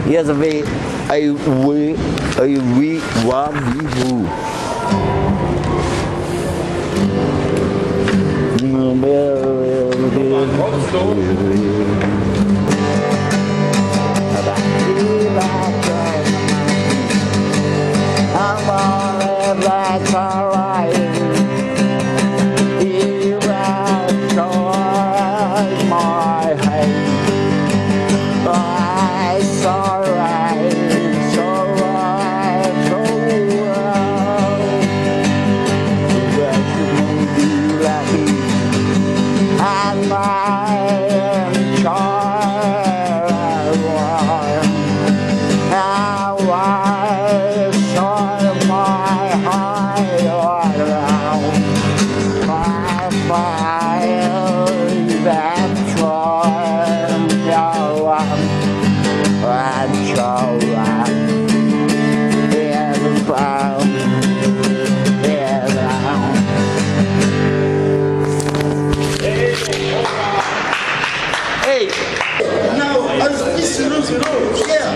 Yes, we want you. That's alright. You enjoy my hate. It's alright, it's alright, so well. That you be lucky, and I enjoy one. Now I saw my heart around my fire that tried your one. And so hey! No, I was listening to it. Yeah.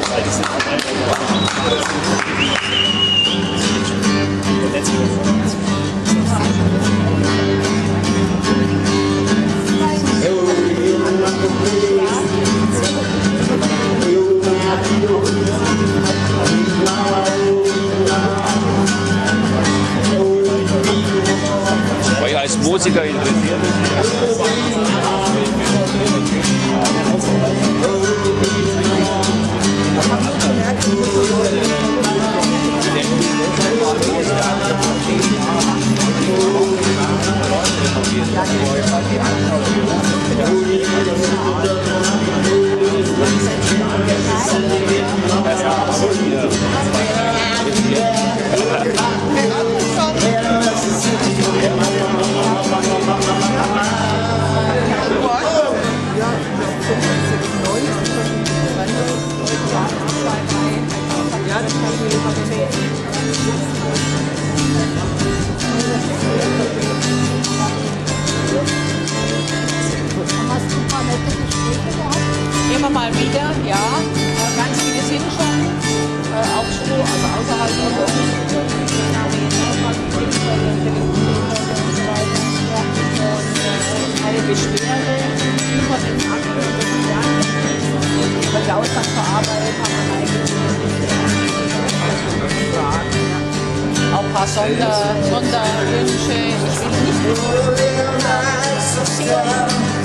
Weil ich als Musiker interessiert Immer mal wieder, ja. Ganz viele sind schon auch so, also außerhalb von keine Beschwerde, immer den Akten, die Ausland verarbeitet haben wir eigentlich auch ein paar Sonderwünsche. Ich will nicht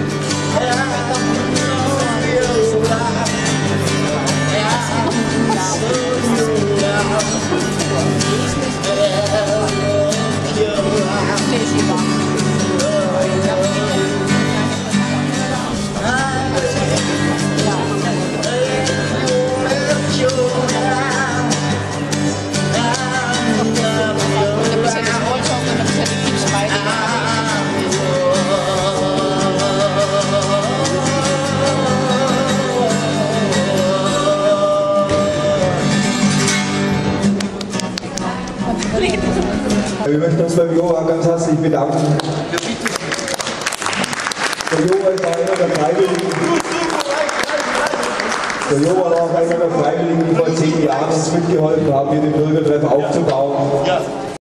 Wir möchten uns beim Jo ganz herzlich bedanken. Der Jo war einer der Freiwilligen. Der Jo war auch einer der Freiwilligen, die vor 10 Jahren uns mitgeholfen haben, hier den Bürgertreff aufzubauen.